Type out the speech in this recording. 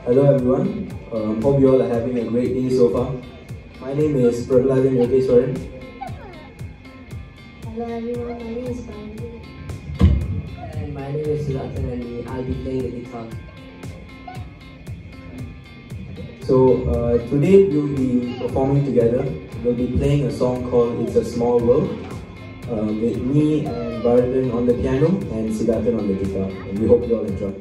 Hello everyone, hope you all are having a great day so far. My name is Prakaldhan. Hello everyone, my name is Barathan. And my name is Sithaarthan and I'll be playing the guitar. So today we'll be performing together. We'll be playing a song called It's a Small World with me and Barathan on the piano and Sithaarthan on the guitar. And we hope you all enjoy.